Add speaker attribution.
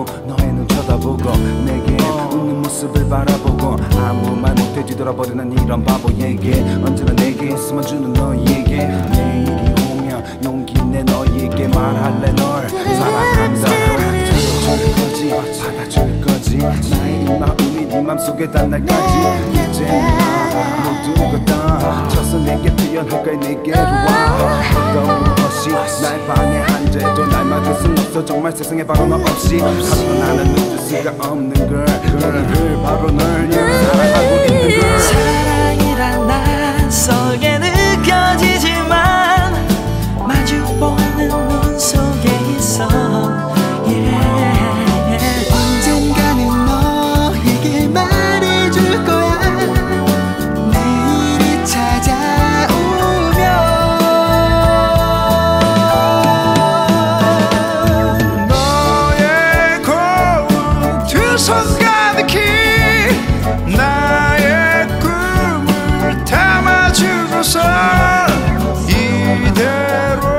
Speaker 1: 하고 너의 눈 쳐다보고 내게 웃는 모습을 바라보고 아무 말 못해 뒤돌아버리는 이런 바보에게 언제나 내게 숨어주는 너에게 내일이 오면 용기 내 너에게 말할래 널 사랑한다 찾아줄 거지 받아줄 거지 나의 이 마음이 네 맘속에 닿는 날까지 이제 나 모두가 다 져서 내게 표현할까 내게로 와 어떤 것이 날 방해한데도 날 막을 순 없어 정말 세상에 바로 너 없이 하지만 나는 믿을 수가 없는 걸 바로 널 사랑하고 있는 걸
Speaker 2: 사랑이란 낯설게 느껴지지만 마주보는 눈 속에 있어
Speaker 3: 언젠가는 너에게 말해줄 거야 내일이 찾아오면
Speaker 4: 너의 고운 두 손 가득히 나의 꿈을 담아주고서 이대로